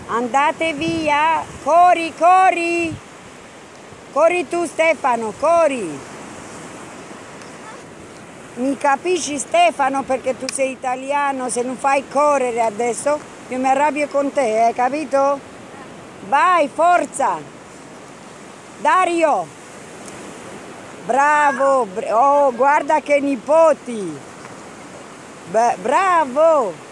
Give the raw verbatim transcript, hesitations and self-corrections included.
Andate via, corri, corri, corri tu Stefano, corri. Mi capisci Stefano perché tu sei italiano, se non fai correre adesso io mi arrabbio con te, hai capito? Vai, forza! Dario! Bravo! Oh, guarda che nipoti! Beh, bravo!